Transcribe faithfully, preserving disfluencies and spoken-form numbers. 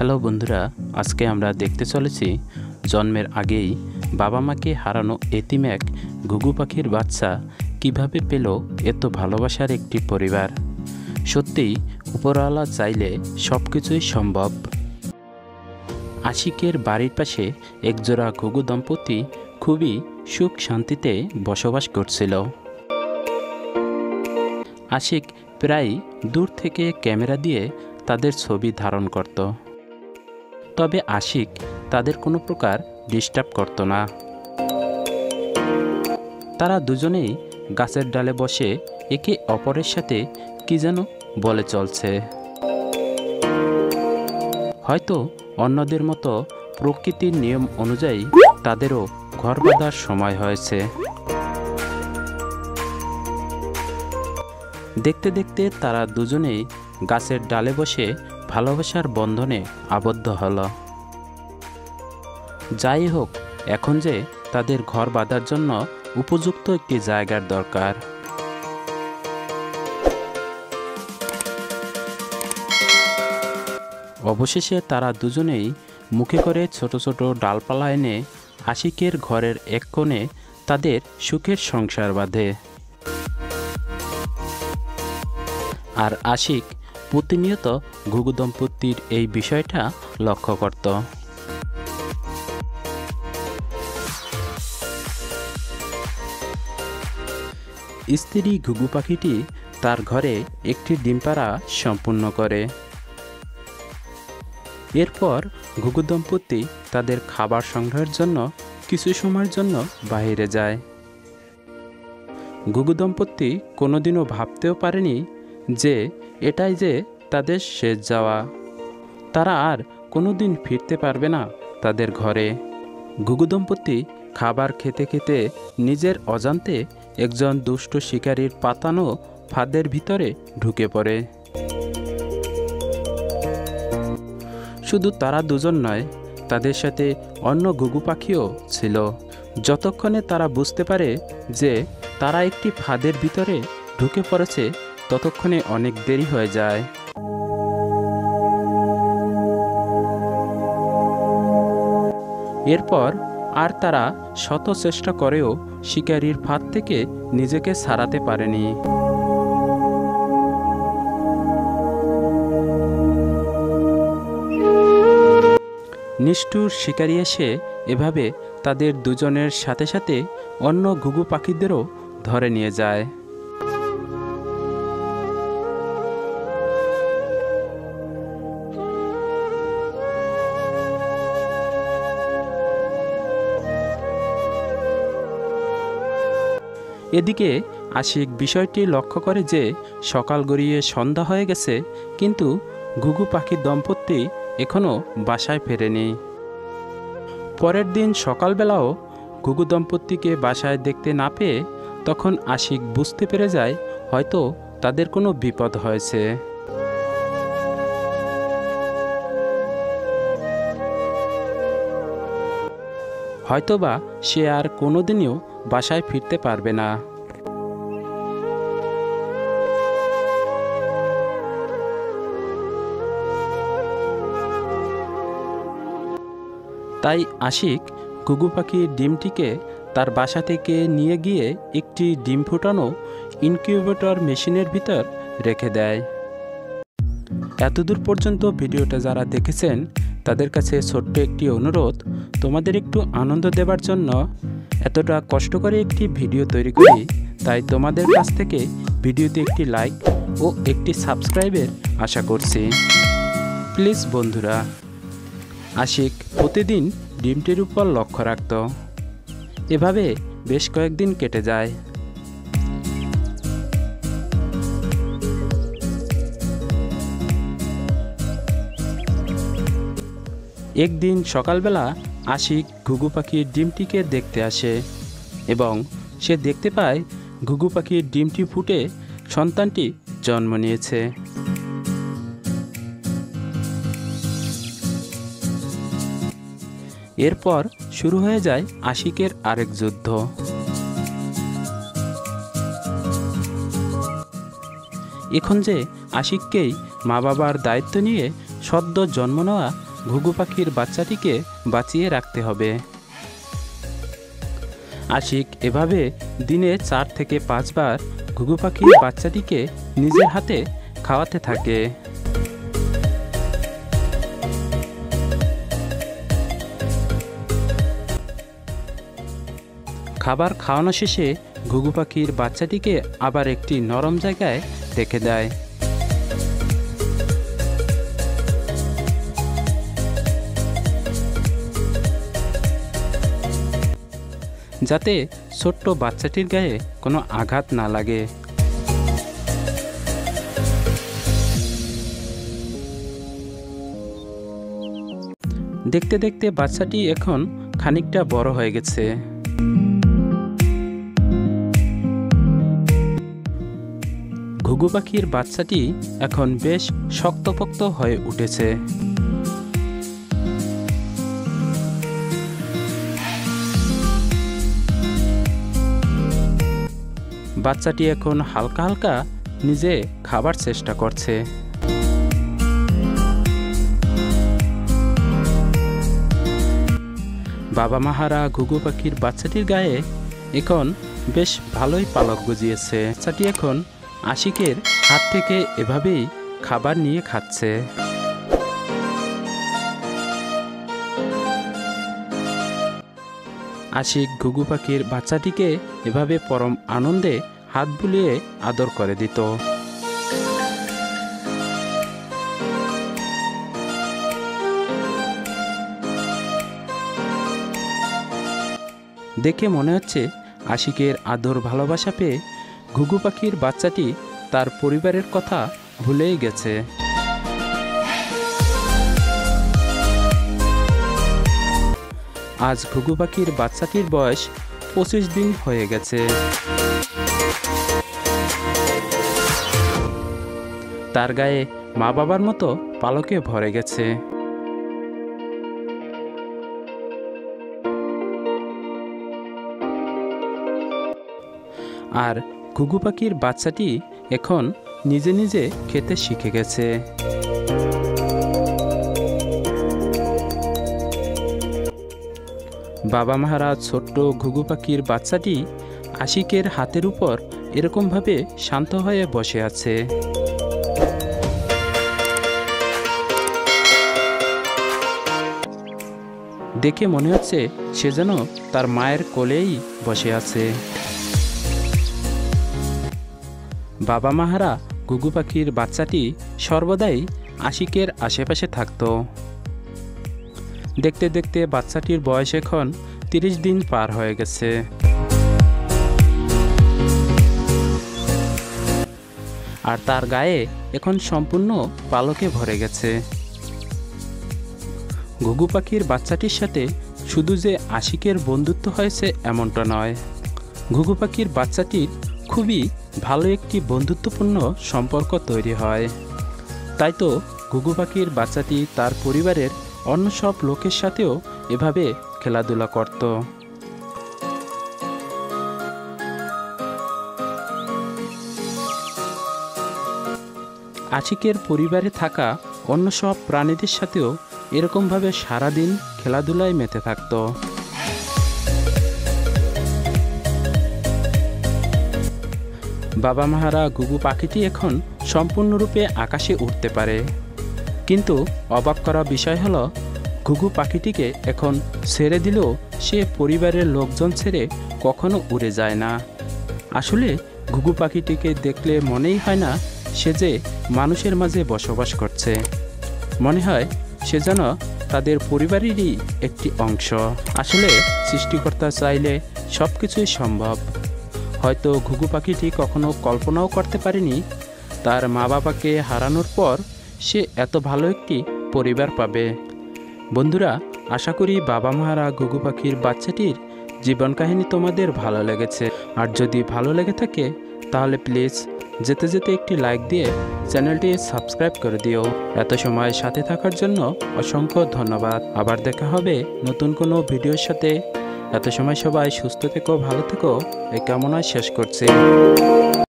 Hello বন্ধুরা, আজকে আমরা দেখতে চলেছি জন্মের আগেই বাবা মাকে হারানো এতিম এক গুগু পাখির বাচ্চা কিভাবে পেল এত ভালোবাসার একটি পরিবার। সত্যিই উপরওয়ালা চাইলে সব কিছুই সম্ভব। আশিকের বাড়ির পাশে একজোড়া গুগু দম্পতি খুবই সুখ শান্তিতে বসবাস করছিল। আশিক প্রায় দূর থেকে ক্যামেরা দিয়ে তাদের ছবি ধারণ করত, তবে আশিক তাদের কোনো প্রকার ডিস্টার্ব করত না। তারা দুজনেই গাছের ডালে বসে একে অপরের সাথে কি যেন বলে চলছে। হয়তো অন্যদের মতো প্রকৃতির নিয়ম অনুযায়ী তাদেরও ঘর বাঁধার সময় হয়েছে। দেখতে দেখতে তারা দুজনেই গাছের ডালে বসে ভালোবাসার বন্ধনে আবদ্ধ হল। যাই হোক, এখন যে তাদের ঘর বাঁধার জন্য উপযুক্ত একটি জায়গার দরকার। অবশেষে তারা দুজনেই মুখে করে ছোট ছোট ডালপালা এনে আশিকের ঘরের এক কোণে তাদের সুখের সংসার বাঁধে। আর আশিক প্রতিনিয়ত গুগু দম্পতির এই বিষয়টা লক্ষ্য করত। স্ত্রী গুগু পাখিটি তার ঘরে একটি ডিম পাড়া সম্পূর্ণ করে। এরপর গুগু দম্পতি তাদের খাবার সংগ্রহের জন্য কিছু সময়ের জন্য বাইরে যায়। গুগু দম্পতি কোনোদিনও ভাবতেও পারেনি যে এটাই যে তাদের শেষ যাওয়া। তারা আর কোনোদিন ফিরতে পারবে না তাদের ঘরে। গুগু দম্পতি খাবার খেতে খেতে নিজের অজান্তে একজন দুষ্ট শিকারীর পাতানো ফাঁদের ভিতরে ঢুকে পড়ে। শুধু তারা দুজন নয়, তাদের সাথে অন্য গুগু পাখিও ছিল। যতক্ষণে তারা বুঝতে পারে যে তারা একটি ফাঁদের ভিতরে ঢুকে পড়েছে, ততক্ষণে অনেক দেরি হয়ে যায়। এরপর আর তারা শত চেষ্টা করেও শিকারীর ফাঁদ থেকে নিজেকে ছাড়াতে পারেনি। নিষ্ঠুর শিকারী এসে এভাবে তাদের দুজনের সাথে সাথে অন্য গুগু পাখিদেরও ধরে নিয়ে যায়। এদিকে আশিক বিষয়টি লক্ষ্য করে যে সকাল গড়িয়ে সন্ধ্যা হয়ে গেছে, কিন্তু গুগু পাখির দম্পতি এখনও বাসায় ফেরেনি। পরের দিন সকালবেলাও গুগু দম্পতিকে বাসায় দেখতে না পেয়ে তখন আশিক বুঝতে পেরে যায় হয়তো তাদের কোনো বিপদ হয়েছে। হয়তোবা সে আর কোনোদিনও বাসায় ফিরতে পারবে না। তাই আশিক গুগু পাখির ডিমটিকে তার বাসা থেকে নিয়ে গিয়ে একটি ডিম ফোটানো ইনকিউবেটর মেশিনের ভিতর রেখে দেয়। এতদূর পর্যন্ত ভিডিওটা যারা দেখেছেন তাদের কাছে ছোট্ট একটি অনুরোধ, তোমাদের একটু আনন্দ দেবার জন্য এতটা কষ্ট করে একটি ভিডিও তৈরি করি, তাই তোমাদের কাছ থেকে ভিডিওতে একটি লাইক ও একটি সাবস্ক্রাইবের আশা করছি। প্লিজ বন্ধুরা। আশিক প্রতিদিন ডিমটির উপর লক্ষ্য রাখত। এভাবে বেশ কয়েকদিন কেটে যায়। একদিন সকালবেলা আশিক ঘুঘু পাখির ডিমটিকে দেখতে আসে এবং সে দেখতে পায় ঘুঘু পাখির ডিমটি ফুটে সন্তানটি জন্ম নিয়েছে। এরপর শুরু হয়ে যায় আশিকের আরেক যুদ্ধ। এখন যে আশিককেই মা বাবার দায়িত্ব নিয়ে সদ্য জন্ম নেওয়া ঘুঘু পাখির বাচ্চাটিকে বাঁচিয়ে রাখতে হবে। আশিক এভাবে দিনে চার থেকে পাঁচবার ঘুঘু পাখির বাচ্চাটিকে নিজের হাতে খাওয়াতে থাকে। খাবার খাওয়ানো শেষে ঘুঘু পাখির বাচ্চাটিকে আবার একটি নরম জায়গায় রেখে দেয়। যাতে ছোট্ট বাচ্চাটির গায়ে কোনো আঘাত না লাগে। দেখতে দেখতে বাচ্চাটি এখন খানিকটা বড় হয়ে গেছে। ঘুঘু পাখির বাচ্চাটি এখন বেশ শক্তপোক্ত হয়ে উঠেছে। বাচ্চাটি এখন হালকা হালকা নিজে খাবার চেষ্টা করছে। বাবা মাহারা ঘুঘু পাখির বাচ্চাটির গায়ে এখন বেশ ভালোই পালক গজিয়েছে। বাচ্চাটি এখন আশিকের হাত থেকে এভাবেই খাবার নিয়ে খাচ্ছে। আশিক ঘুঘু পাখির বাচ্চাটিকে এভাবে পরম আনন্দে হাত বুলিয়ে আদর করে দিত। দেখে মনে হচ্ছে আশিকের আদর ভালোবাসা পেয়ে ঘুঘু পাখির বাচ্চাটি তার পরিবারের কথা ভুলেই গেছে। আজ ঘুঘু পাখির বাচ্চাটির বয়স পঁচিশ দিন হয়ে গেছে। তার গায়ে মা বাবার মতো পালকে ভরে গেছে। আর ঘুঘু পাখির বাচ্চাটি এখন নিজে নিজে খেতে শিখে গেছে। বাবা মাহারা ছোট্ট ঘুঘু পাখির বাচ্চাটি আশিকের হাতের উপর এরকমভাবে শান্ত হয়ে বসে আছে। দেখে মনে হচ্ছে সে যেন তার মায়ের কোলেই বসে আছে। বাবা মাহারা ঘুঘু পাখির বাচ্চাটি সর্বদাই আশিকের আশেপাশে থাকত। দেখতে দেখতে বাচ্চাটির বয়স এখন তিরিশ দিন পার হয়ে গেছে। আর তার গায়ে এখন সম্পূর্ণ পালকে ভরে গেছে। ঘুঘু পাখির বাচ্চাটির সাথে শুধু যে আশিকের বন্ধুত্ব হয়েছে এমনটা নয়, ঘুঘু পাখির বাচ্চাটির খুবই ভালো একটি বন্ধুত্বপূর্ণ সম্পর্ক তৈরি হয়। তাই তো ঘুঘু পাখির বাচ্চাটি তার পরিবারের অন্য সব লোকের সাথেও এভাবে খেলাধুলা করত। আশিকের পরিবারে থাকা অন্য সব প্রাণীদের সাথেও এরকমভাবে সারাদিন খেলাধুলায় মেতে থাকত। বাবা মাহারা ঘুঘু পাখিটি এখন সম্পূর্ণরূপে আকাশে উঠতে পারে। কিন্তু অবাক করা বিষয় হলো, ঘুঘু পাখিটিকে এখন ছেড়ে দিলেও সে পরিবারের লোকজন ছেড়ে কখনো উড়ে যায় না। আসলে ঘুঘু পাখিটিকে দেখলে মনেই হয় না সে যে মানুষের মাঝে বসবাস করছে। মনে হয় সে যেন তাদের পরিবারেরই একটি অংশ। আসলে সৃষ্টিকর্তা চাইলে সব কিছুই সম্ভব। হয়তো ঘুঘু পাখিটি কখনো কল্পনাও করতে পারেনি তার মা বাবাকে হারানোর পর সে এত ভালো একটি পরিবার পাবে। বন্ধুরা, আশা করি বাবা মাহারা ঘুঘু পাখির বাচ্চাটির জীবন কাহিনী তোমাদের ভালো লেগেছে। আর যদি ভালো লেগে থাকে তাহলে প্লিজ যেতে যেতে একটি লাইক দিয়ে চ্যানেলটি সাবস্ক্রাইব করে দিও। এত সময় সাথে থাকার জন্য অসংখ্য ধন্যবাদ। আবার দেখা হবে নতুন কোনো ভিডিওর সাথে। এত সময় সবাই সুস্থ থেকো, ভালো থেকো এই কামনায় শেষ করছি।